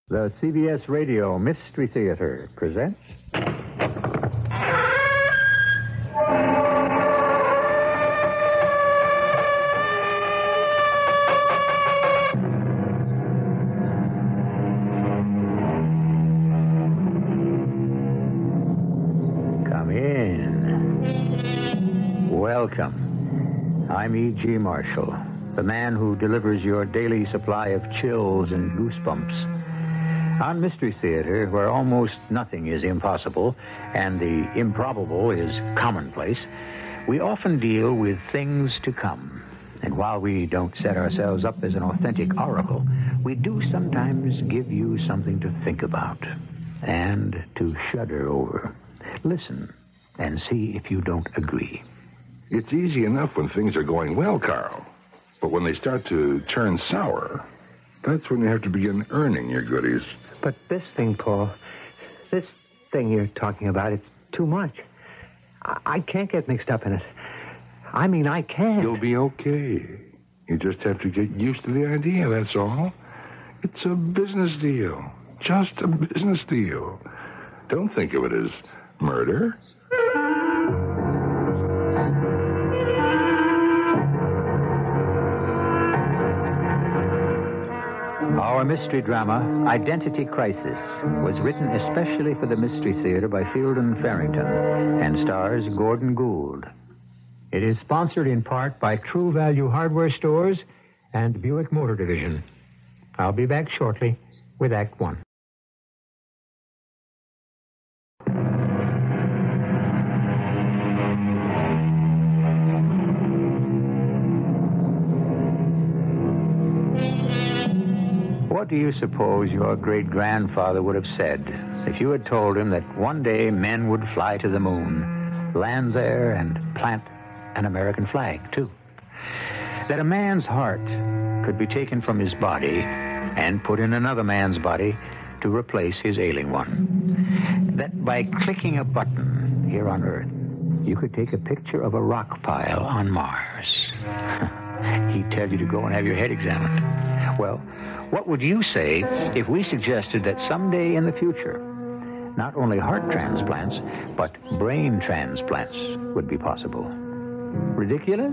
The CBS Radio Mystery Theater presents... Come in. Welcome. I'm E.G. Marshall, the man who delivers your daily supply of chills and goosebumps. On Mystery Theater, where almost nothing is impossible and the improbable is commonplace, we often deal with things to come. And while we don't set ourselves up as an authentic oracle, we do sometimes give you something to think about and to shudder over. Listen and see if you don't agree. It's easy enough when things are going well, Carl. But when they start to turn sour, that's when you have to begin earning your goodies. But this thing, Paul, this thing you're talking about, it's too much. I can't get mixed up in it. I mean, I can't. You'll be okay. You just have to get used to the idea, that's all. It's a business deal. Just a business deal. Don't think of it as murder. Our mystery drama, Identity Crisis, was written especially for the Mystery Theater by Field & Farrington and stars Gordon Gould. It is sponsored in part by True Value Hardware Stores and Buick Motor Division. I'll be back shortly with Act One. What do you suppose your great-grandfather would have said if you had told him that one day men would fly to the moon, land there, and plant an American flag, too? That a man's heart could be taken from his body and put in another man's body to replace his ailing one? That by clicking a button here on Earth, you could take a picture of a rock pile on Mars? He'd tell you to go and have your head examined. Well, what would you say if we suggested that someday in the future, not only heart transplants, but brain transplants would be possible? Ridiculous?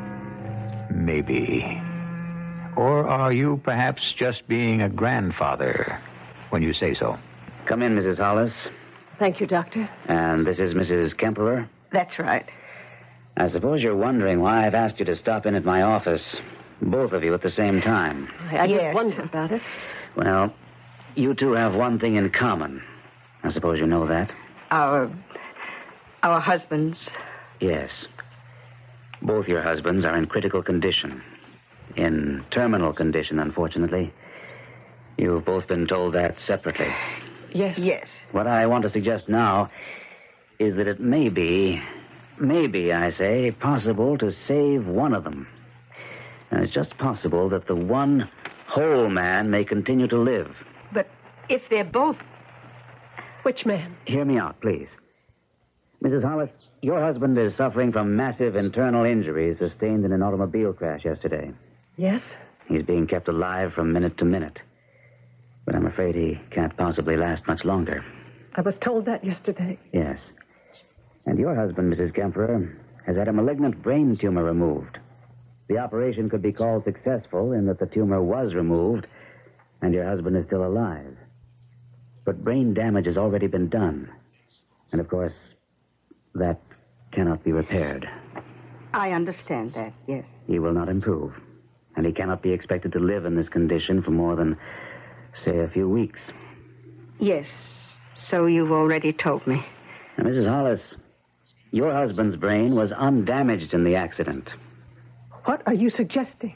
Maybe. Or are you perhaps just being a grandfather when you say so? Come in, Mrs. Hollis. Thank you, Doctor. And this is Mrs. Kemperer? That's right. I suppose you're wondering why I've asked you to stop in at my office, both of you at the same time. I just wondered about it. Well, you two have one thing in common. I suppose you know that. Our husbands. Yes. Both your husbands are in critical condition. In terminal condition, unfortunately. You've both been told that separately. Yes. Yes. What I want to suggest now is that it may be, I say, possible to save one of them. And it's just possible that the one whole man may continue to live. But if they're both... Which man? Hear me out, please. Mrs. Hollis, your husband is suffering from massive internal injuries sustained in an automobile crash yesterday. Yes? He's being kept alive from minute to minute. But I'm afraid he can't possibly last much longer. I was told that yesterday. Yes. And your husband, Mrs. Kemperer, has had a malignant brain tumor removed. The operation could be called successful in that the tumor was removed and your husband is still alive. But brain damage has already been done. And, of course, that cannot be repaired. I understand that, yes. He will not improve. And he cannot be expected to live in this condition for more than, say, a few weeks. Yes, so you've already told me. Now, Mrs. Hollis, your husband's brain was undamaged in the accident. What are you suggesting?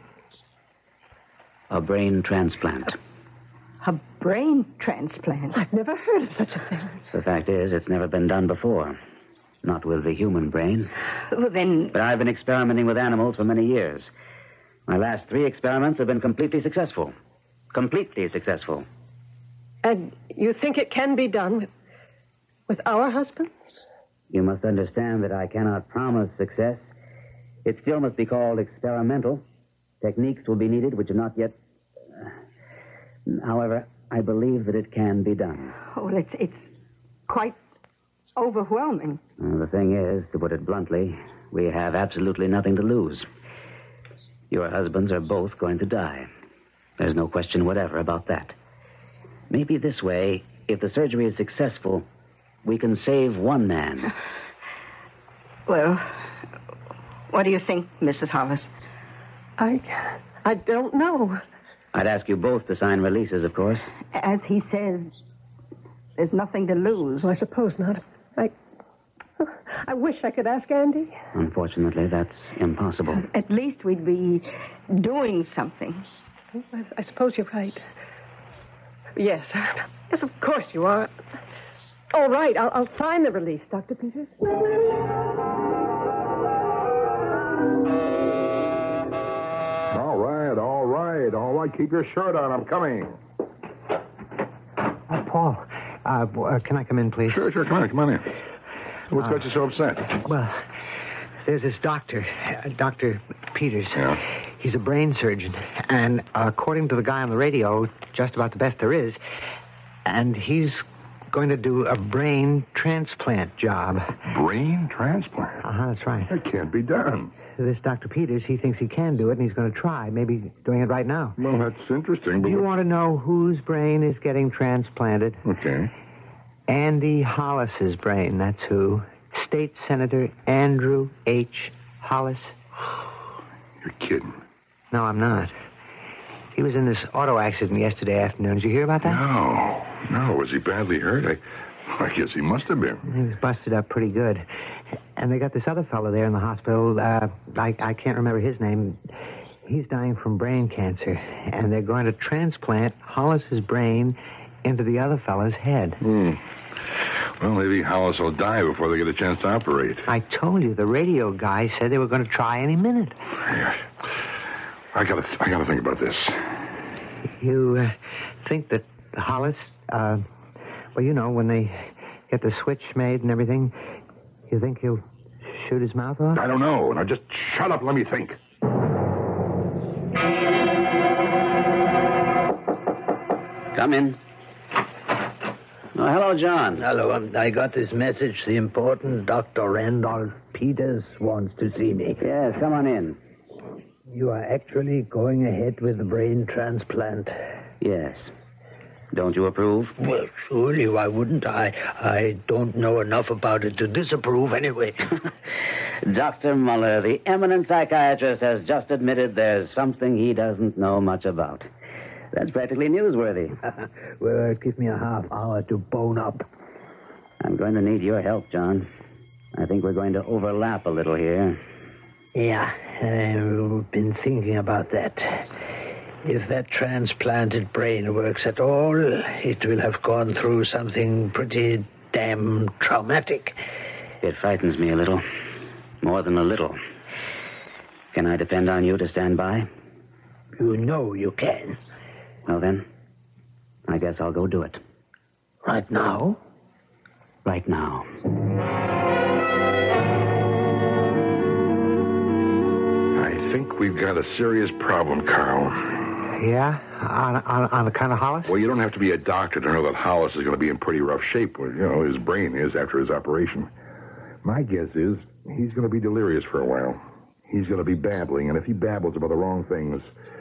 A brain transplant. A brain transplant? I've never heard of such a thing. The fact is, it's never been done before. Not with the human brain. Well, then... But I've been experimenting with animals for many years. My last 3 experiments have been completely successful. Completely successful. And you think it can be done with our husbands? You must understand that I cannot promise success. It still must be called experimental. Techniques will be needed which are not yet... However, I believe that it can be done. Oh, well, it's quite overwhelming. The thing is, to put it bluntly, we have absolutely nothing to lose. Your husbands are both going to die. There's no question whatever about that. Maybe this way, if the surgery is successful, we can save one man. Well, what do you think, Mrs. Hollis? I don't know. I'd ask you both to sign releases, of course. As he says, there's nothing to lose. Well, I suppose not. I wish I could ask Andy. Unfortunately, that's impossible. At least we'd be doing something. I suppose you're right. Yes. Yes, of course you are. All right, I'll sign the release, Dr. Peters. All right. Keep your shirt on. I'm coming. Paul, can I come in, please? Sure. Come on in. What's got you so upset? Well, there's this doctor, Dr. Peters. Yeah? He's a brain surgeon, and according to the guy on the radio, just about the best there is, and he's going to do a brain transplant job. Brain transplant? That's right. That can't be done. This Dr. Peters, he thinks he can do it, and he's going to try. Maybe doing it right now. Well, that's interesting, but... Do you want to know whose brain is getting transplanted? Okay. Andy Hollis's brain, that's who. State Senator Andrew H. Hollis. You're kidding. No, I'm not. He was in this auto accident yesterday afternoon. Did you hear about that? No. Was he badly hurt? I guess he must have been. He was busted up pretty good. And they got this other fellow there in the hospital. I can't remember his name. He's dying from brain cancer. And they're going to transplant Hollis's brain into the other fellow's head. Well, maybe Hollis will die before they get a chance to operate. I told you, the radio guy said they were going to try any minute. Yeah. I gotta think about this. You think that Hollis, when they get the switch made and everything, you think he'll shoot his mouth off? I don't know. Now just shut up and let me think. Come in. Oh, hello, John. Hello, I got this message. The important Dr. Randolph Peters wants to see me. Yes, come on in. You are actually going ahead with the brain transplant? Yes. Don't you approve? Well, surely, why wouldn't I? I don't know enough about it to disapprove anyway. Dr. Muller, the eminent psychiatrist, has just admitted there's something he doesn't know much about. That's practically newsworthy. Well, give me a half hour to bone up. I'm going to need your help, John. I think we're going to overlap a little here. Yeah, I've been thinking about that. If that transplanted brain works at all, it will have gone through something pretty damn traumatic. It frightens me a little. More than a little. Can I depend on you to stand by? You know you can. Well, then, I guess I'll go do it. Right now? Right now. I think we've got a serious problem, Carl. Yeah? On the kind of Hollis? Well, you don't have to be a doctor to know that Hollis is going to be in pretty rough shape. Well, his brain is after his operation. My guess is he's going to be delirious for a while. He's going to be babbling, and if he babbles about the wrong things,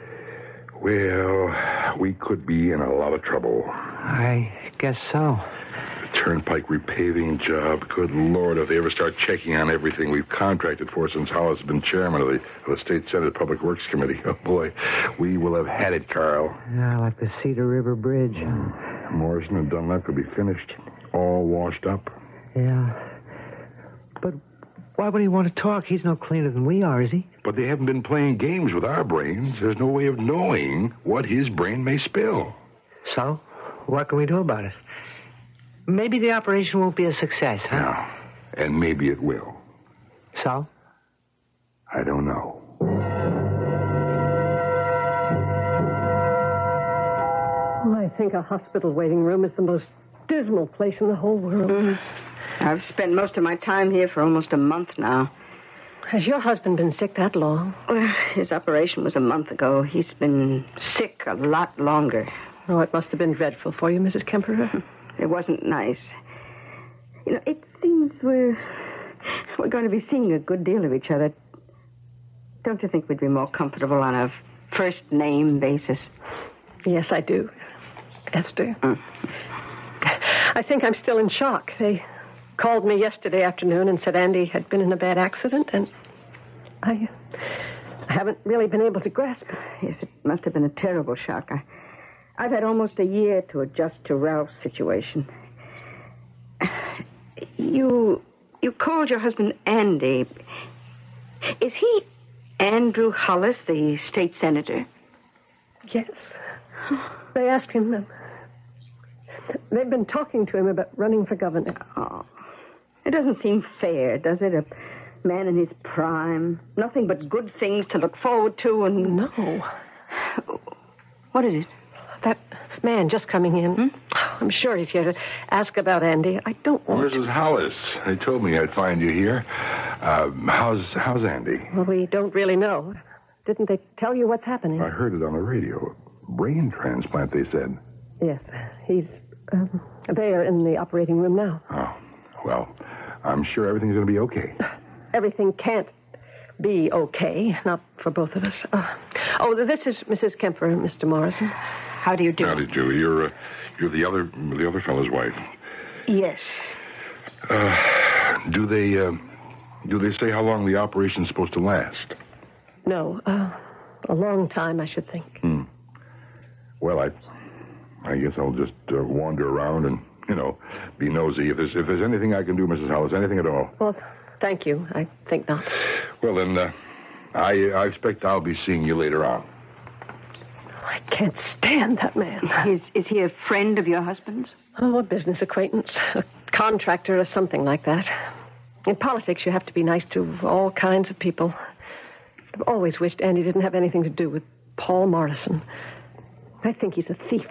well, we could be in a lot of trouble. I guess so. The turnpike repaving job. Good Lord, if they ever start checking on everything we've contracted for since Hollis has been chairman of the State Senate Public Works Committee. Oh, boy, we will have had it, Carl. Yeah, like the Cedar River Bridge. Morrison and Dunlap could be finished, all washed up. Yeah. But why would he want to talk? He's no cleaner than we are, is he? But they haven't been playing games with our brains. There's no way of knowing what his brain may spill. So, what can we do about it? Maybe the operation won't be a success, huh? Yeah, and maybe it will. So? I don't know. Well, I think a hospital waiting room is the most dismal place in the whole world. I've spent most of my time here for almost a month now. Has your husband been sick that long? Well, his operation was a month ago. He's been sick a lot longer. Oh, it must have been dreadful for you, Mrs. Kemper. It wasn't nice. It seems we're going to be seeing a good deal of each other. Don't you think we'd be more comfortable on a first-name basis? Yes, I do, Esther. I think I'm still in shock. They called me yesterday afternoon and said Andy had been in a bad accident, and I haven't really been able to grasp it. Yes, it must have been a terrible shock. I've had almost a year to adjust to Ralph's situation. You called your husband Andy. Is he Andrew Hollis, the state senator? Yes. They asked him. They've been talking to him about running for governor. Oh, it doesn't seem fair, does it? A man in his prime. Nothing but good things to look forward to and... No. What is it? That man just coming in. I'm sure he's here to ask about Andy. I don't want Mrs. Hollis, they told me I'd find you here. How's Andy? Well, we don't really know. Didn't they tell you what's happening? I heard it on the radio. Brain transplant, they said. Yes, he's there in the operating room now. Oh, well, I'm sure everything's going to be okay. Everything can't be okay, not for both of us. This is Mrs. Kemper and Mr. Morrison. How do you do? How do you do? You're the other fellow's wife. Yes. Do they say how long the operation's supposed to last? No, a long time, I should think. Well, I guess I'll just wander around and, be nosy. If there's anything I can do, Mrs. Hollis, anything at all. Well, thank you. I think not. Well, then, I expect I'll be seeing you later on. I can't stand that man. Is he a friend of your husband's? Oh, a business acquaintance, a contractor or something like that. In politics, you have to be nice to all kinds of people. I've always wished Andy didn't have anything to do with Paul Morrison. I think he's a thief.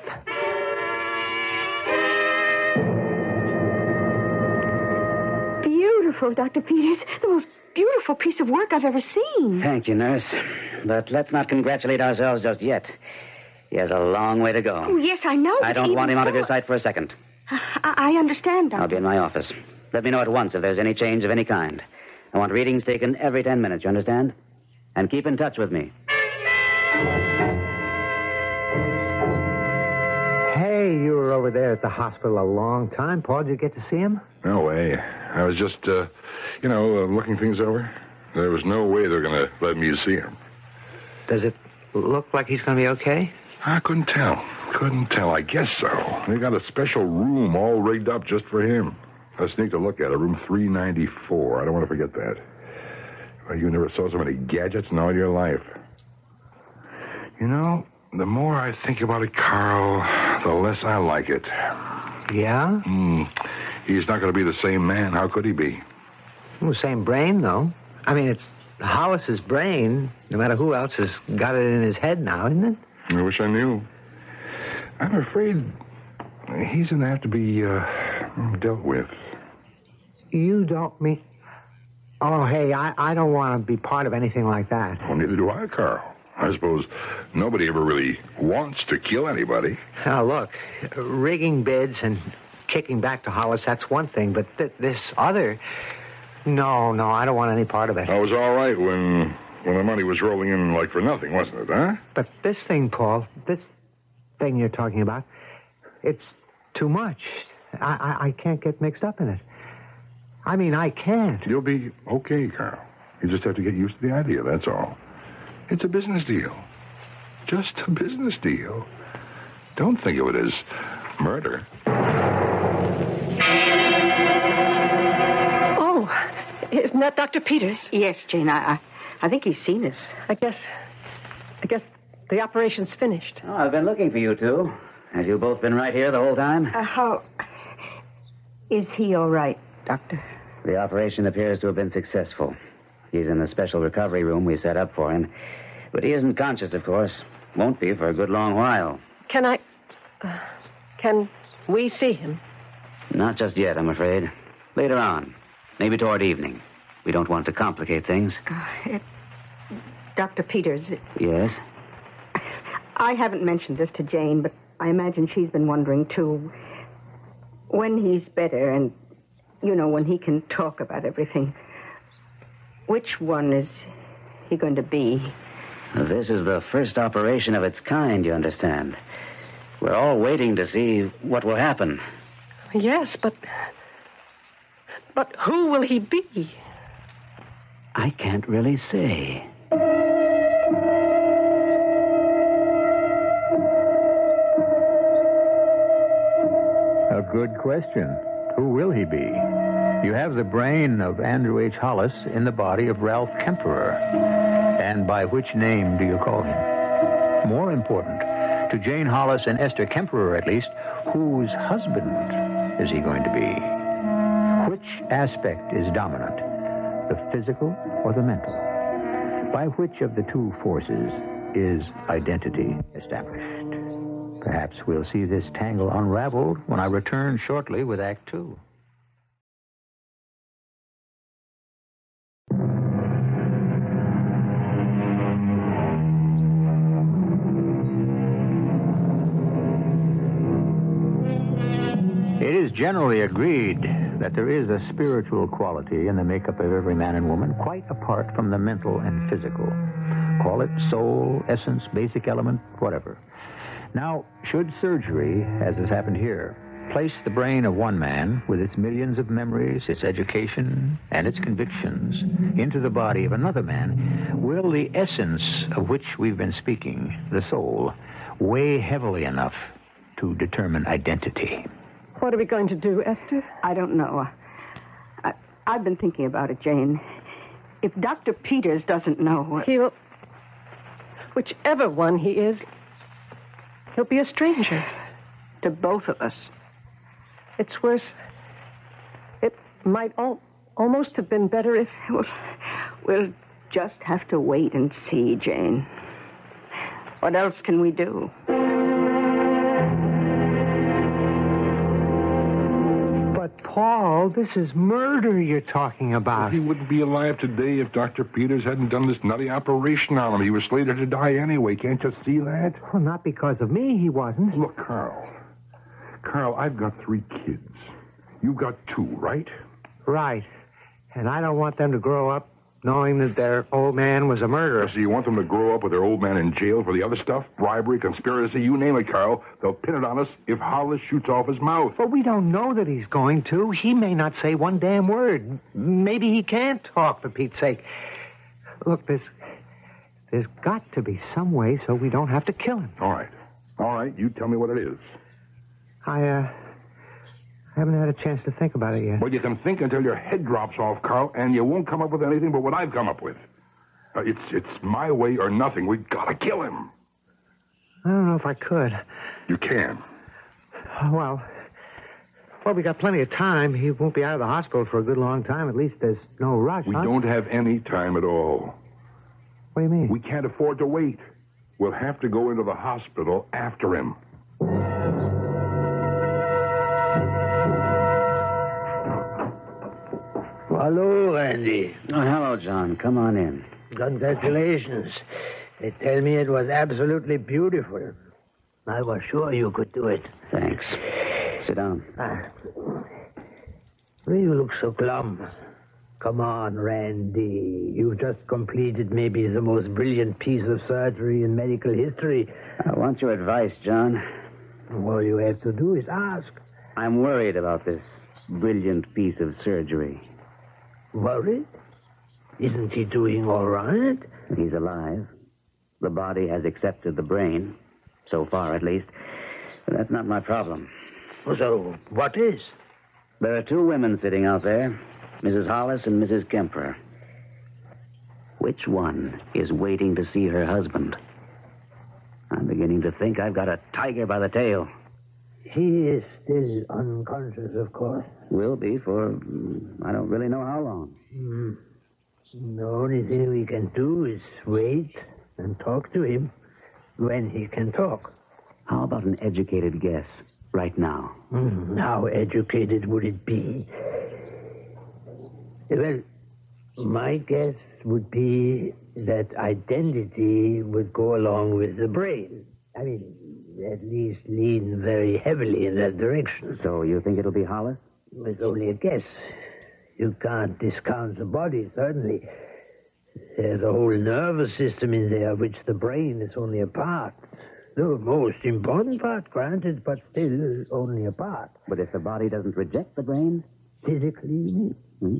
Beautiful, Dr. Peters. The most beautiful piece of work I've ever seen. Thank you, nurse. But let's not congratulate ourselves just yet. He has a long way to go. Oh, yes, I know. I don't want him out of your sight for a second. I understand, Doctor. I'll be in my office. Let me know at once if there's any change of any kind. I want readings taken every 10 minutes, you understand? And keep in touch with me. Hey, you were over there at the hospital a long time. Paul, did you get to see him? No way. I was just, looking things over. There was no way they're going to let me see him. Does it look like he's going to be okay? I couldn't tell. I guess so. They got a special room all rigged up just for him. I sneaked a look at it, room 394. I don't want to forget that. Well, you never saw so many gadgets in all your life. The more I think about it, Carl, the less I like it. Yeah? He's not going to be the same man. How could he be? Well, same brain, though. I mean, it's Hollis's brain, no matter who else has got it in his head now, isn't it? I wish I knew. I'm afraid he's going to have to be dealt with. You don't mean... Oh, hey, I don't want to be part of anything like that. Well, neither do I, Carl. I suppose nobody ever really wants to kill anybody. Now, look, rigging bids and kicking back to Hollis, that's one thing, but this other... No, I don't want any part of it. I was all right when the money was rolling in like for nothing, wasn't it, huh? But this thing, Paul, this thing you're talking about, it's too much. I can't get mixed up in it. I mean, I can't. You'll be okay, Carl. You just have to get used to the idea, that's all. It's a business deal. Just a business deal. Don't think of it as murder. Oh, isn't that Dr. Peters? Yes, Jane, I think he's seen us. I guess the operation's finished. Oh, I've been looking for you two. Have you both been right here the whole time? How... Is he all right, Doctor? The operation appears to have been successful. He's in the special recovery room we set up for him. But he isn't conscious, of course. Won't be for a good long while. Can we see him? Not just yet, I'm afraid. Later on. Maybe toward evening. We don't want to complicate things. Dr. Peters... Yes? I haven't mentioned this to Jane, but I imagine she's been wondering, too. When he's better and, when he can talk about everything, which one is he going to be? This is the first operation of its kind, you understand. We're all waiting to see what will happen. Yes, but who will he be? I can't really say. A good question. Who will he be? You have the brain of Andrew H. Hollis in the body of Ralph Kemperer. And by which name do you call him? More important, to Jane Hollis and Esther Kemperer at least, whose husband is he going to be? Which aspect is dominant, the physical or the mental? By which of the two forces is identity established? Perhaps we'll see this tangle unraveled when I return shortly with Act Two. It is generally agreed that there is a spiritual quality in the makeup of every man and woman, quite apart from the mental and physical. Call it soul, essence, basic element, whatever. Now, should surgery, as has happened here, place the brain of one man with its millions of memories, its education, and its convictions into the body of another man, will the essence of which we've been speaking, the soul, weigh heavily enough to determine identity? What are we going to do, Esther? I don't know. I've been thinking about it, Jane. If Dr. Peters doesn't know... He'll... Whichever one he is, he'll be a stranger. To both of us. It's worse. It might almost have been better if... We'll just have to wait and see, Jane. What else can we do? But, Paul, this is murder you're talking about. He wouldn't be alive today if Dr. Peters hadn't done this nutty operation on him. He was slated to die anyway. Can't you see that? Well, not because of me, he wasn't. Look, Carl. Carl, I've got 3 kids. You've got 2, right? Right. And I don't want them to grow up knowing that their old man was a murderer. So you want them to grow up with their old man in jail for the other stuff? Bribery, conspiracy, you name it, Carl. They'll pin it on us if Hollis shoots off his mouth. But we don't know that he's going to. He may not say one damn word. Maybe he can't talk, for Pete's sake. Look, there's got to be some way so we don't have to kill him. All right, you tell me what it is. I haven't had a chance to think about it yet. Well, you can think until your head drops off, Carl, and you won't come up with anything but what I've come up with. It's my way or nothing. We've got to kill him. I don't know if I could. You can. Well, we got plenty of time. He won't be out of the hospital for a good long time. At least there's no rush, We don't have any time at all. What do you mean? We can't afford to wait. We'll have to go into the hospital after him. Hello, Randy. Oh, hello, John. Come on in. Congratulations. They tell me it was absolutely beautiful. I was sure you could do it. Thanks. Sit down. Why you look so glum? Come on, Randy. You've just completed maybe the most brilliant piece of surgery in medical history. I want your advice, John. All you have to do is ask. I'm worried about this brilliant piece of surgery. Worried? Isn't he doing all right? He's alive. The body has accepted the brain. So far, at least. But that's not my problem. So, what is? There are 2 women sitting out there, Mrs. Hollis and Mrs. Kemper. Which one is waiting to see her husband? I'm beginning to think I've got a tiger by the tail. He is still unconscious, of course. Will be for, I don't really know how long. The only thing we can do is wait and talk to him when he can talk. How about an educated guess right now? How educated would it be? Well, my guess would be that identity would go along with the brain. I mean, that at least lean very heavily in that direction. So you think it'll be Hollis? It's only a guess. You can't discount the body, certainly. There's a whole nervous system in there, which the brain is only a part. The most important part, granted, but still only a part. But if the body doesn't reject the brain? Physically?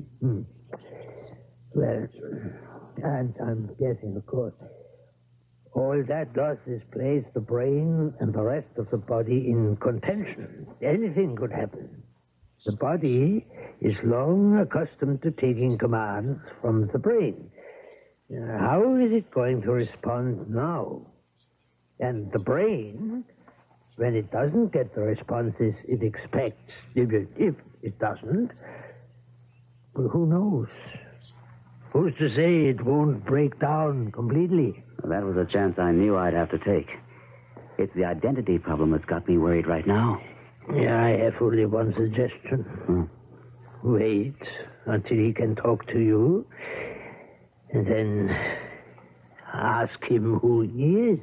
Well, I'm guessing, of course. All that does is place the brain and the rest of the body in contention. Anything could happen. The body is long accustomed to taking commands from the brain. How is it going to respond now? And the brain, when it doesn't get the responses it expects, if it doesn't, well, who knows? Who's to say it won't break down completely? Well, that was a chance I knew I'd have to take. It's the identity problem that's got me worried right now. Yeah, I have only one suggestion. Wait until he can talk to you, and then ask him who he is.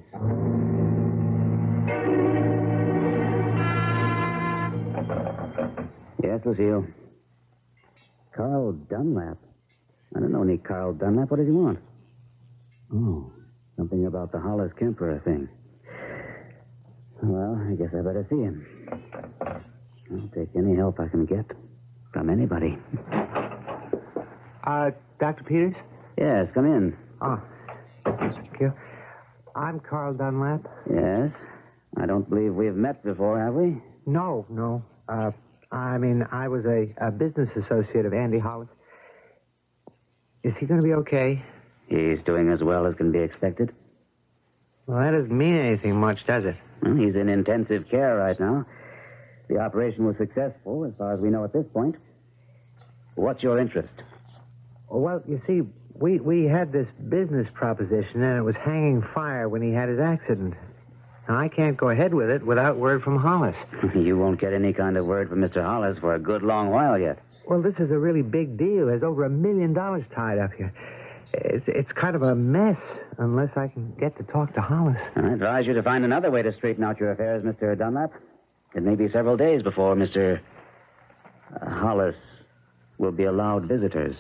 Yes, Lucille. Carl Dunlap. I don't know any Carl Dunlap. What does he want? Oh, something about the Hollis Kemper thing. Well, I guess I better see him. I'll take any help I can get from anybody. Dr. Peters? Yes, come in. Oh, thank you. I'm Carl Dunlap. Yes? I don't believe we've met before, have we? No. I was a business associate of Andy Hollis. Is he going to be okay? He's doing as well as can be expected. Well, that doesn't mean anything much, does it? Well, he's in intensive care right now. The operation was successful, as far as we know at this point. What's your interest? Well, you see, we had this business proposition, and it was hanging fire when he had his accident. Now, I can't go ahead with it without word from Hollis. You won't get any kind of word from Mr. Hollis for a good long while yet. Well, this is a really big deal. There's over $1 million tied up here. It's kind of a mess unless I can get to talk to Hollis. I advise you to find another way to straighten out your affairs, Mr. Dunlap. It may be several days before Mr. Hollis will be allowed visitors.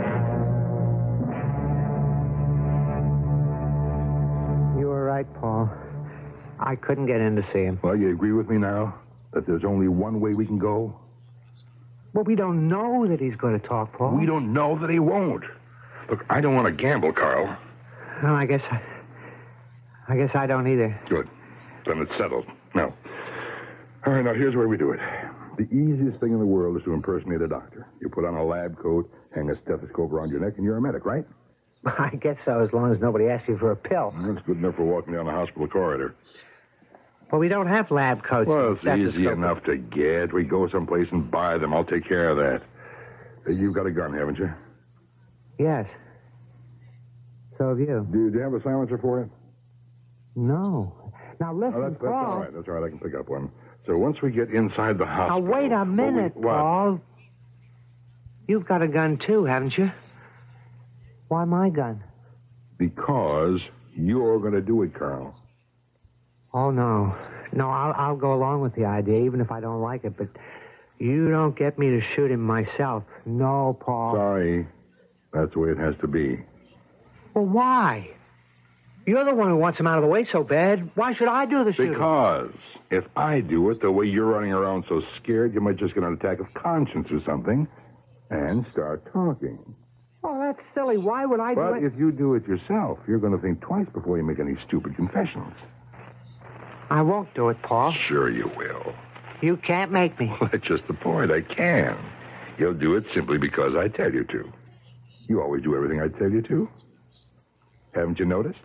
You were right, Paul. I couldn't get in to see him. Well, you agree with me now that there's only one way we can go? Well, we don't know that he's going to talk, Paul. We don't know that he won't. Look, I don't want to gamble, Carl. No, I guess I don't either. Good. Then it's settled. Now, all right, now here's where we do it. The easiest thing in the world is to impersonate a doctor. You put on a lab coat, hang a stethoscope around your neck, and you're a medic, right? I guess so, as long as nobody asks you for a pill. That's good enough for walking down the hospital corridor. Well, we don't have lab coats. Well, it's easy enough to get. We go someplace and buy them. I'll take care of that. You've got a gun, haven't you? Yes. So have you. Do you have a silencer for it? No. Now, listen, That's Paul. all right. That's all right. I can pick up one. So once we get inside the hospital... Now, wait a minute, Paul. You've got a gun, too, haven't you? Why my gun? Because you're going to do it, Carl. Oh, no. No, I'll go along with the idea, even if I don't like it, but you don't get me to shoot him myself. No, Paul. Sorry. That's the way it has to be. Well, why? You're the one who wants him out of the way so bad. Why should I do the shooting? Because if I do it the way you're running around so scared, you might just get an attack of conscience or something and start talking. Oh, that's silly. Why would I do But it? if you do it yourself, you're going to think twice before you make any stupid confessions. I won't do it, Paul. Sure you will. You can't make me. Well, that's just the point. I can. You'll do it simply because I tell you to. You always do everything I tell you to. Haven't you noticed?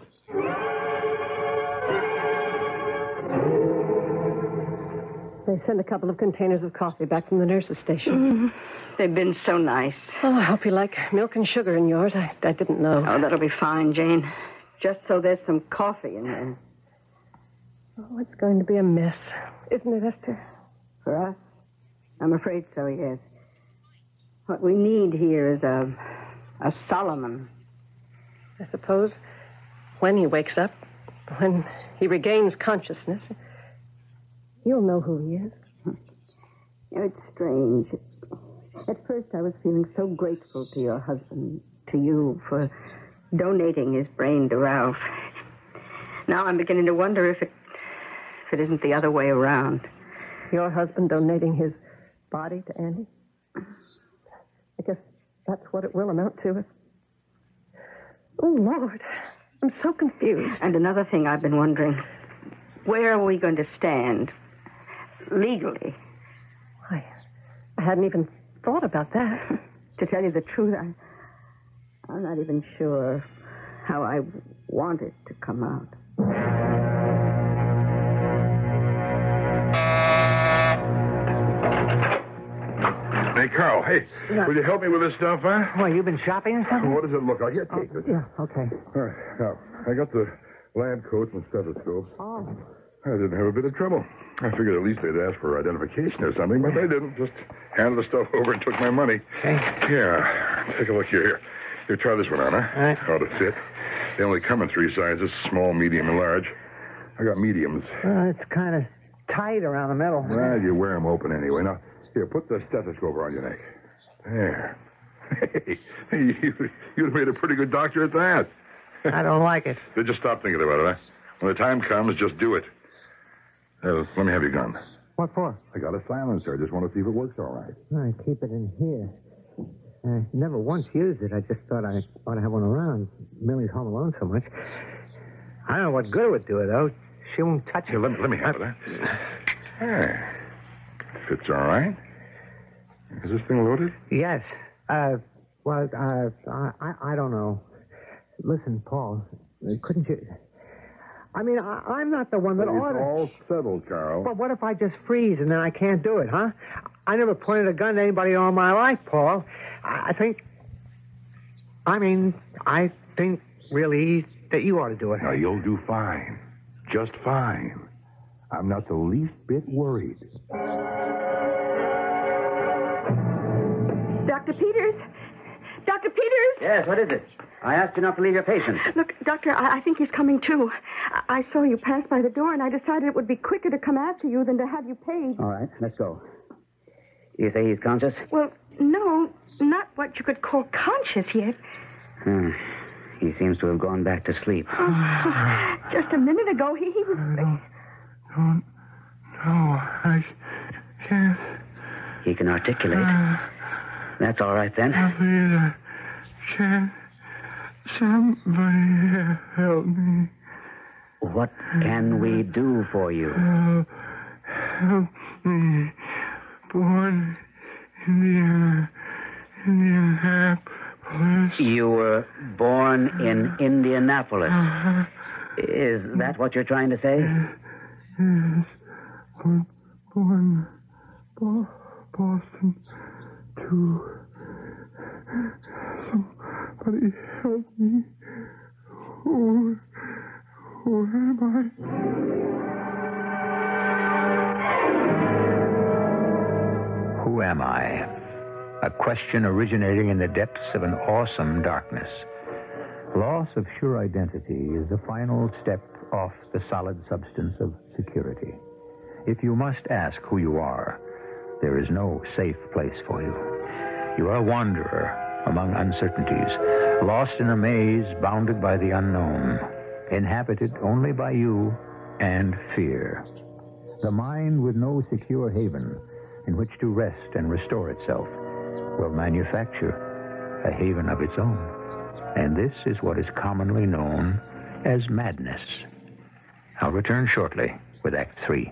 They sent a couple of containers of coffee back from the nurse's station. They've been so nice. Oh, I hope you like milk and sugar in yours. I didn't know. Oh, that'll be fine, Jane. Just so there's some coffee in there. Oh, it's going to be a mess, isn't it, Esther? For us? I'm afraid so, yes. What we need here is a Solomon. I suppose when he wakes up, when he regains consciousness, You'll know who he is. You know, it's strange. At first, I was feeling so grateful to your husband, to you, for donating his brain to Ralph. Now I'm beginning to wonder if it isn't the other way around. Your husband donating his body to Andy? I guess that's what it will amount to. Oh, Lord. I'm so confused. And another thing I've been wondering, where are we going to stand legally? I hadn't even thought about that. To tell you the truth, I'm not even sure how I want it to come out. Hey, Carl, hey, will you help me with this stuff, huh? Why, you been shopping or something? What does it look like? Here, take this. Yeah, okay. All right, now, I got the lab coats and stethoscopes. Oh. I didn't have a bit of trouble. I figured at least they'd ask for identification or something, but they didn't. Just handed the stuff over and took my money. Okay. Yeah, take a look here. Here, try this one on, huh? All right. Ought to fit. They only come in 3 sizes, small, medium, and large. I got mediums. It's kind of tight around the middle. Well, you wear them open anyway. Now, here, put the stethoscope around your neck. There. Hey, you'd have made a pretty good doctor at that. I don't like it. So just stop thinking about it, huh? When the time comes, just do it. Let me have your gun. What for? I got a silencer. I just want to see if it works all right. I keep it in here. I never once used it. I just thought I ought to have one around. Millie's home alone so much. I don't know what good it would do her, though. She won't touch it. Here, let me have it, huh? There. Fits all right. Is this thing loaded? Yes. I don't know. Listen, Paul, couldn't you... I mean, I'm not the one that ought to... It's all settled, Carl. But what if I just freeze and then I can't do it, huh? I never pointed a gun at anybody all my life, Paul. I think really that you ought to do it. Now, you'll do fine. Just fine. I'm not the least bit worried. Dr. Peters? Dr. Peters? Yes, what is it? I asked you not to leave your patient. Look, Doctor, I think he's coming too. I saw you pass by the door, and I decided it would be quicker to come after you than to have you paid. All right, let's go. You say he's conscious? Well, no, not what you could call conscious yet. He seems to have gone back to sleep. Oh, just a minute ago, he was... No, I can't. He can articulate. That's all right, then. Please, can't somebody help me? What can we do for you? Help me. Born Indianapolis. You were born in Indianapolis. Is that what you're trying to say? Yes. Born Boston, too. Somebody help me. Who am I? Who am I? A question originating in the depths of an awesome darkness. Loss of sure identity is the final step off the solid substance of security. If you must ask who you are, there is no safe place for you. You are a wanderer among uncertainties, lost in a maze bounded by the unknown, inhabited only by you and fear. The mind with no secure haven in which to rest and restore itself will manufacture a haven of its own. And this is what is commonly known as madness. I'll return shortly with Act 3.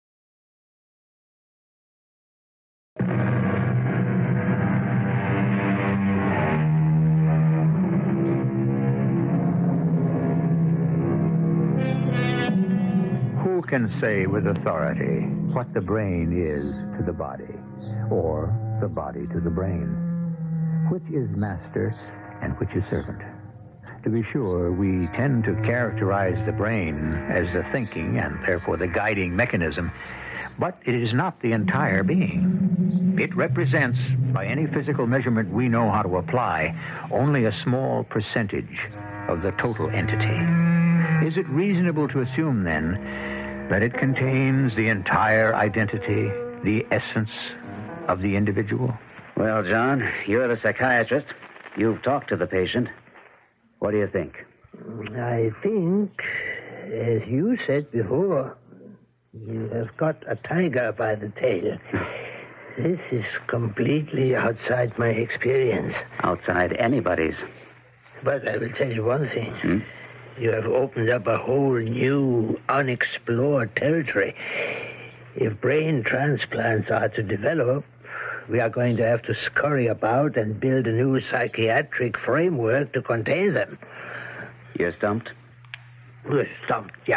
Who can say with authority what the brain is to the body, or the body to the brain? Which is master and which is servant? To be sure, we tend to characterize the brain as the thinking and therefore the guiding mechanism, but it is not the entire being. It represents, by any physical measurement we know how to apply, only a small percentage of the total entity. Is it reasonable to assume, then, That it contains the entire identity, the essence of the individual? Well, John, you're the psychiatrist. You've talked to the patient. What do you think? I think, as you said before, you have got a tiger by the tail. This is completely outside my experience. Outside anybody's. But I will tell you one thing. You have opened up a whole new, unexplored territory. If brain transplants are to develop, we are going to have to scurry about and build a new psychiatric framework to contain them. You're stumped? We're stumped, yeah.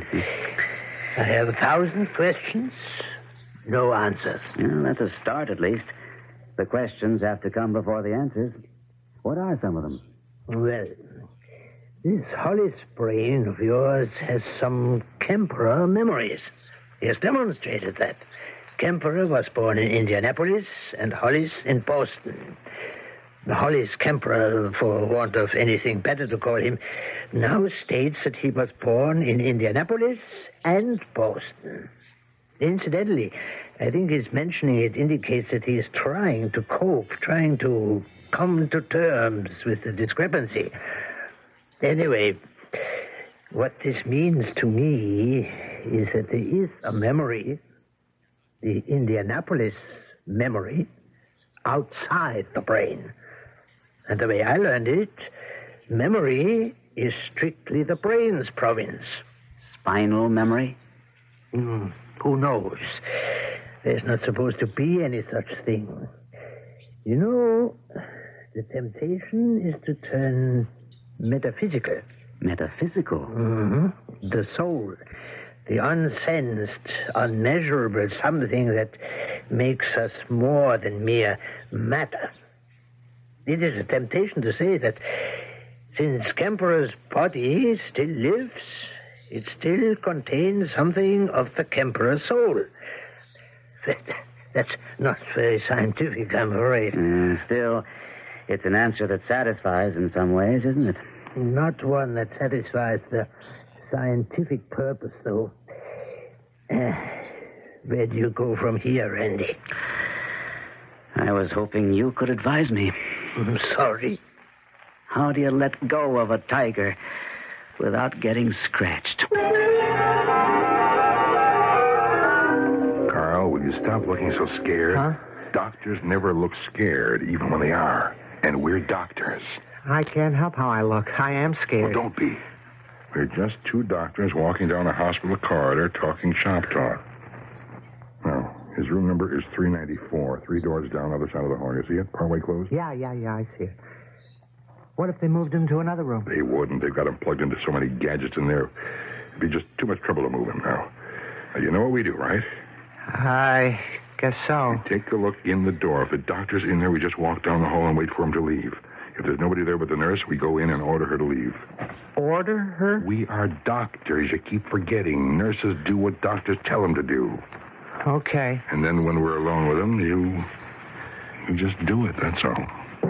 I have 1,000 questions, no answers. Well, that's a start, at least. The questions have to come before the answers. What are some of them? Well, this Hollis brain of yours has some Kemperer memories. He has demonstrated that. Kemperer was born in Indianapolis and Hollis in Boston. Hollis Kemperer, for want of anything better to call him, now states that he was born in Indianapolis and Boston. Incidentally, I think his mentioning it indicates that he is trying to cope, trying to come to terms with the discrepancy. Anyway, what this means to me is that there is a memory, the Indianapolis memory, outside the brain. And the way I learned it, memory is strictly the brain's province. Spinal memory? Who knows? There's not supposed to be any such thing. You know, the temptation is to turn metaphysical. Metaphysical? The soul, the unsensed, unmeasurable something that makes us more than mere matter. It is a temptation to say that since Kemperer's body still lives, it still contains something of the Kemperer soul. That's not very scientific, I'm afraid. Still, it's an answer that satisfies in some ways, isn't it? Not one that satisfies the scientific purpose, though. Where do you go from here, Randy? I was hoping you could advise me. I'm sorry. How do you let go of a tiger without getting scratched? Carl, will you stop looking so scared? Huh? Doctors never look scared, even when they are. And we're doctors. I can't help how I look. I am scared. Well, don't be. We're just two doctors walking down a hospital corridor talking shop talk. Now, his room number is 394, 3 doors down the other side of the hall. You see it? Partway closed? Yeah, I see it. What if they moved him to another room? They wouldn't. They've got him plugged into so many gadgets in there. It'd be just too much trouble to move him now. You know what we do, right? I guess so. We take a look in the door. If the doctor's in there, we just walk down the hall and wait for him to leave. If there's nobody there but the nurse, we go in and order her to leave. Order her? We are doctors. You keep forgetting. Nurses do what doctors tell them to do. Okay. And then when we're alone with them, you just do it, that's all.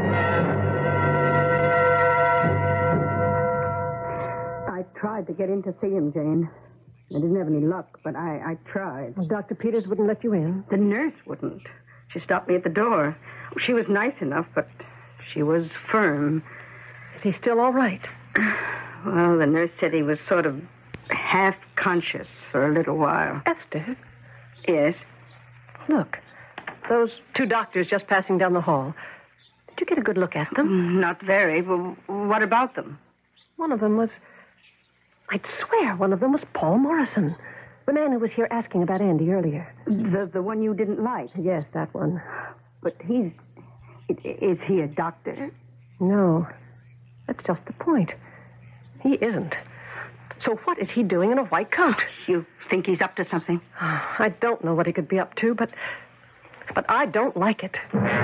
I tried to get in to see him, Jane. I didn't have any luck, but I tried. Well, Dr. Peters wouldn't let you in. The nurse wouldn't. She stopped me at the door. She was nice enough, but she was firm. Is he still all right? Well, the nurse said he was sort of half-conscious for a little while. Esther, Yes? look. Those two doctors just passing down the hall. Did you get a good look at them? Not very. Well, what about them? One of them was... I'd swear one of them was Paul Morrison. The man who was here asking about Andy earlier. The one you didn't like? Yes, that one. But is he a doctor? No. That's just the point. He isn't. So what is he doing in a white coat? You think he's up to something? I don't know what he could be up to, but I don't like it.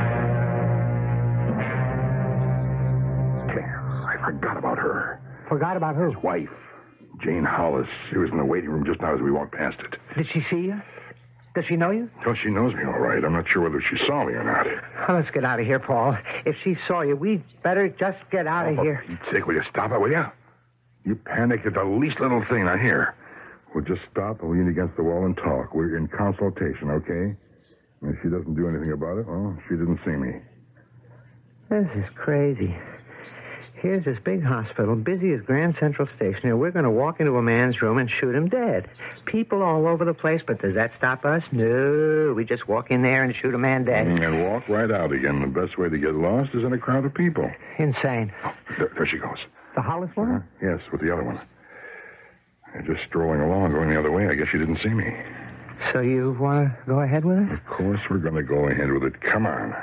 I forgot about her. Forgot about who? His wife, Jane Hollis. She was in the waiting room just now as we walked past it. Did she see you? Does she know you? Well, she knows me all right. I'm not sure whether she saw me or not. Well, let's get out of here, Paul. If she saw you, we'd better just get out of here. For Pete's sake, will you stop it, will you? You panic at the least little thing, I hear. We'll just stop and lean against the wall and talk. We're in consultation, okay? And if she doesn't do anything about it, well, she didn't see me. This is crazy. Here's this big hospital, busy as Grand Central Station, and we're going to walk into a man's room and shoot him dead. People all over the place, but does that stop us? No, we just walk in there and shoot a man dead. And walk right out again. The best way to get lost is in a crowd of people. Insane. Oh, there she goes. The Hollis woman? Yes, with the other one. They're just strolling along, going the other way. I guess she didn't see me. So you want to go ahead with it? Of course we're going to go ahead with it. Come on.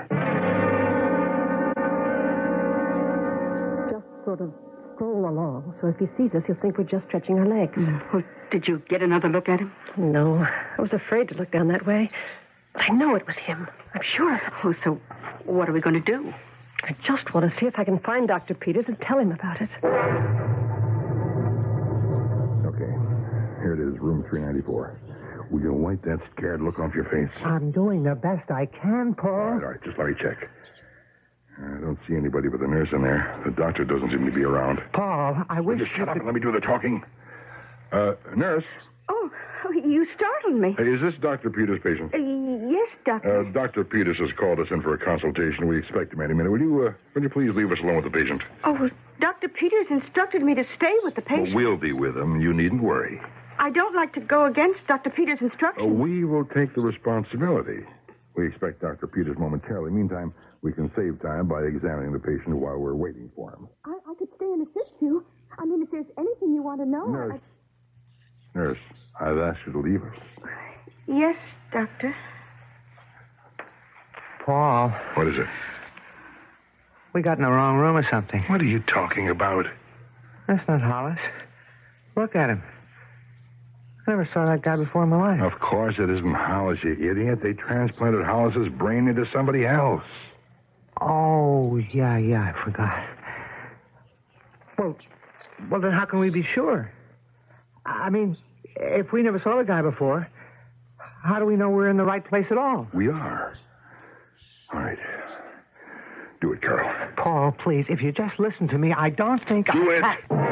Sort of stroll along, so if he sees us, he'll think we're just stretching our legs. Well, did you get another look at him? No, I was afraid to look down that way. But I know it was him. I'm sure of it. Oh, so what are we going to do? I just want to see if I can find Dr. Peters and tell him about it. Okay, here it is, room 394. Will you wipe that scared look off your face? I'm doing the best I can, Paul. All right, just let me check. I don't see anybody but the nurse in there. The doctor doesn't seem to be around. Paul, I wish Will you shut up and let me do the talking? Nurse? Oh, you startled me. Hey, is this Dr. Peters' patient? Yes, Doctor. Dr. Peters has called us in for a consultation. We expect him any minute. Will you please leave us alone with the patient? Oh, Dr. Peters instructed me to stay with the patient. Well, we'll be with him. You needn't worry. I don't like to go against Dr. Peters' instructions. We will take the responsibility. We expect Dr. Peters momentarily. Meantime, we can save time by examining the patient while we're waiting for him. I could stay and assist you. I mean, if there's anything you want to know. Nurse, I've asked you to leave us. Yes, Doctor. Paul. What is it? We got in the wrong room or something. What are you talking about? That's not Hollis. Look at him. I never saw that guy before in my life. Of course it isn't Hollis, you idiot. They transplanted Hollis's brain into somebody else. Oh, yeah, I forgot. Well, then how can we be sure? I mean, if we never saw the guy before, how do we know we're in the right place at all? We are. All right. Do it, Carol. Paul, please, if you just listen to me, I don't think Do it.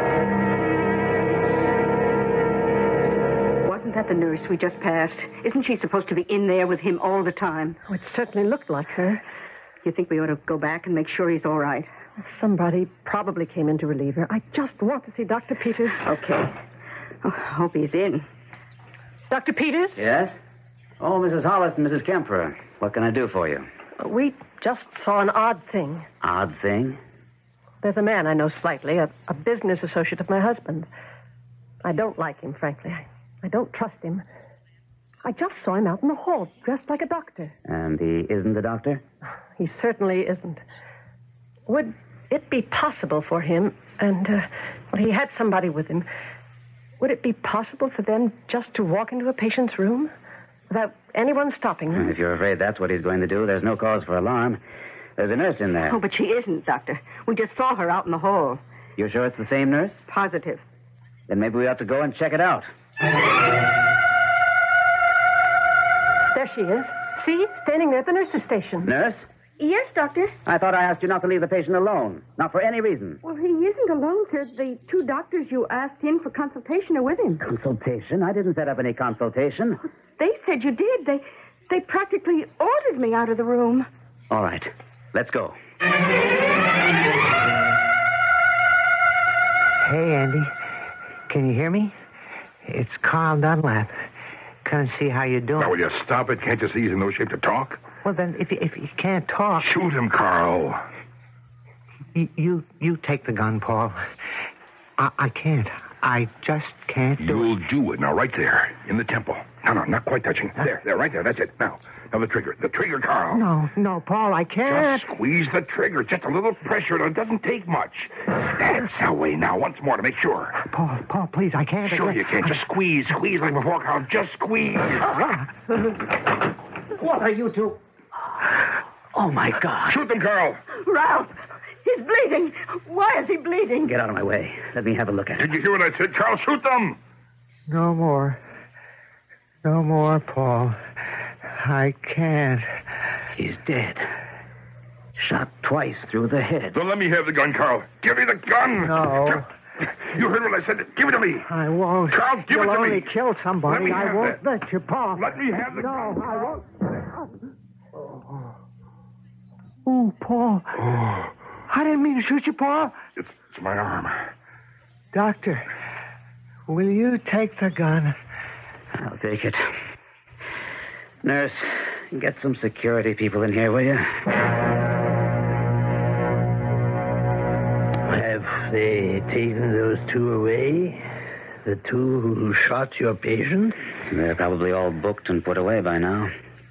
Wasn't that the nurse we just passed? Isn't she supposed to be in there with him all the time? Oh, it certainly looked like her. You think we ought to go back and make sure he's all right? Somebody probably came in to relieve her. I just want to see Dr. Peters. Okay. Oh, hope he's in. Dr. Peters? Yes? Oh, Mrs. Hollis and Mrs. Kemper. What can I do for you? We just saw an odd thing. Odd thing? There's a man I know slightly, a business associate of my husband. I don't like him, frankly. I don't trust him. I just saw him out in the hall, dressed like a doctor. And he isn't a doctor? He certainly isn't. Would it be possible for him, and he had somebody with him, would it be possible for them just to walk into a patient's room without anyone stopping them? If you're afraid that's what he's going to do, there's no cause for alarm. There's a nurse in there. Oh, but she isn't, Doctor. We just saw her out in the hall. You're sure it's the same nurse? Positive. Then maybe we ought to go and check it out. There she is. See? Standing there at the nurse's station. Nurse? Yes, Doctor. I thought I asked you not to leave the patient alone. Not for any reason. Well, he isn't alone, sir. The two doctors you asked in for consultation are with him. Consultation? I didn't set up any consultation. They said you did. They practically ordered me out of the room. All right. Let's go. Hey, Andy. Can you hear me? It's Carl Dunlap. Come and see how you're doing. Now, will you stop it? Can't you see he's in no shape to talk? Well, then, if you can't talk... Shoot him, Carl. You take the gun, Paul. I can't. I just can't do it. You'll do it. Now, right there, in the temple. No, not quite touching. There, right there. That's it. Now, the trigger. The trigger, Carl. No, Paul, I can't. Just squeeze the trigger. Just a little pressure. It doesn't take much. That's the way. Now, once more to make sure. Paul, please, I can't. Sure you can. Just squeeze. Squeeze like before, Carl. Just squeeze. What are you two? Oh, my God. Shoot them, Carl. Ralph, he's bleeding. Why is he bleeding? Get out of my way. Let me have a look at it. Did you hear what I said, Carl? Shoot them. No more, Paul. I can't. He's dead. Shot twice through the head. Don't let me have the gun, Carl. Give me the gun. No. You heard what I said. Give it to me. I won't. Charles, give it You'll to me. only kill somebody. Let me I have won't that. let you, Paul. Let me have the No, gun. I won't. Oh, Paul. Oh, I didn't mean to shoot you, Paul. it's my arm. Doctor, will you take the gun? I'll take it. Nurse, get some security people in here, will you? Have they taken those two away? The two who shot your patient? They're probably all booked and put away by now.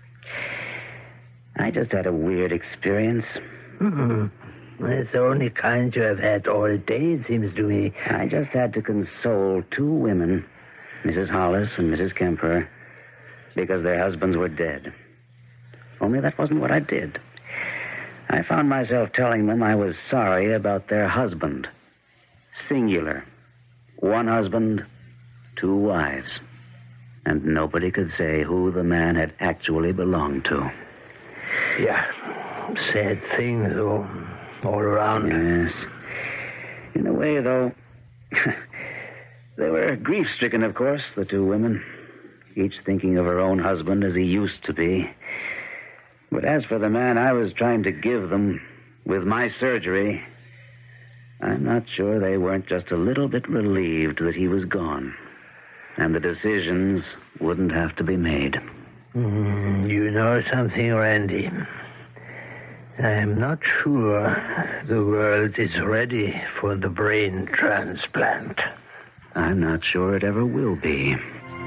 I just had a weird experience. It's the only kind you have had all day, it seems to me. I just had to console two women, Mrs. Hollis and Mrs. Kemper, because their husbands were dead. Only that wasn't what I did. I found myself telling them I was sorry about their husband. Singular. One husband, two wives. And nobody could say who the man had actually belonged to. Yeah, sad thing, though, all around. Yes. In a way, though, they were grief-stricken, of course, the two women, each thinking of her own husband as he used to be. But as for the man I was trying to give them with my surgery, I'm not sure they weren't just a little bit relieved that he was gone, and the decisions wouldn't have to be made. You know something, Randy? I'm not sure the world is ready for the brain transplant. I'm not sure it ever will be.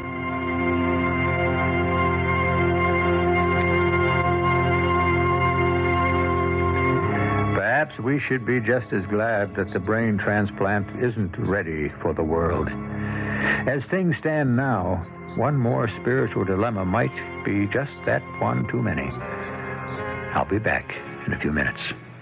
Perhaps we should be just as glad that the brain transplant isn't ready for the world. As things stand now, one more spiritual dilemma might be just that one too many. I'll be back in a few minutes.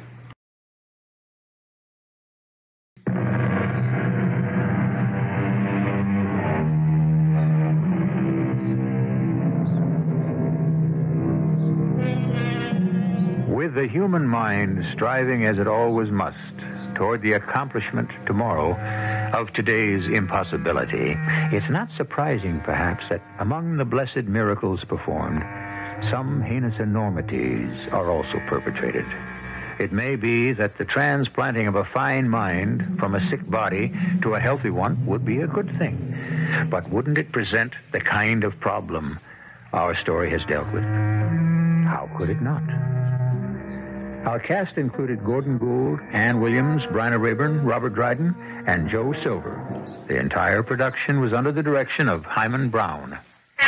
With the human mind striving as it always must toward the accomplishment tomorrow of today's impossibility, it's not surprising, perhaps, that among the blessed miracles performed, some heinous enormities are also perpetrated. It may be that the transplanting of a fine mind from a sick body to a healthy one would be a good thing. But wouldn't it present the kind of problem our story has dealt with? How could it not? Our cast included Gordon Gould, Ann Williams, Bryna Rayburn, Robert Dryden, and Joe Silver. The entire production was under the direction of Hyman Brown.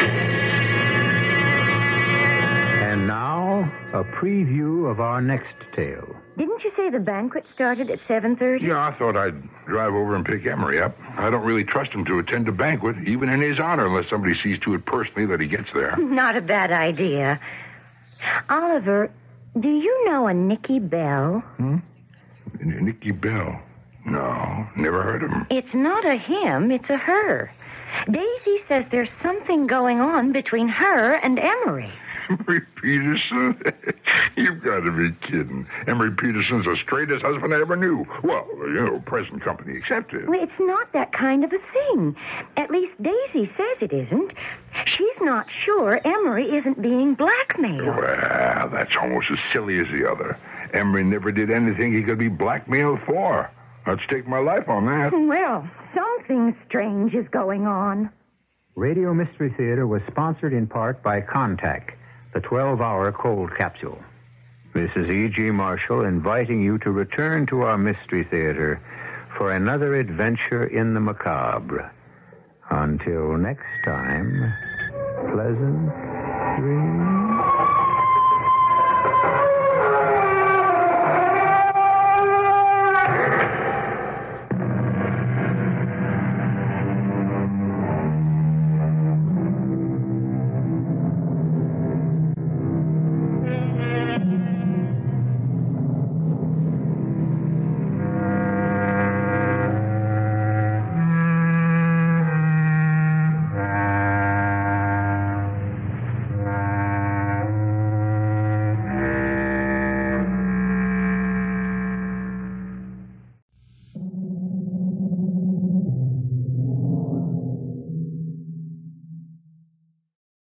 And now, a preview of our next tale. Didn't you say the banquet started at 7:30? Yeah, I thought I'd drive over and pick Emery up. I don't really trust him to attend a banquet, even in his honor, unless somebody sees to it personally that he gets there. Not a bad idea. Oliver, do you know a Nicky Bell? Nicky Bell? No, never heard of him. It's not a him, it's a her. Daisy says there's something going on between her and Emery. Emery Peterson? You've got to be kidding. Emery Peterson's the straightest husband I ever knew. Well, present company accepted. Well, it's not that kind of a thing. At least Daisy says it isn't. She's not sure Emery isn't being blackmailed. Well, that's almost as silly as the other. Emery never did anything he could be blackmailed for. I'd stake my life on that. Well, something strange is going on. Radio Mystery Theater was sponsored in part by Contact, the 12-hour cold capsule. This is E.G. Marshall inviting you to return to our Mystery Theater for another adventure in the macabre. Until next time, pleasant dreams.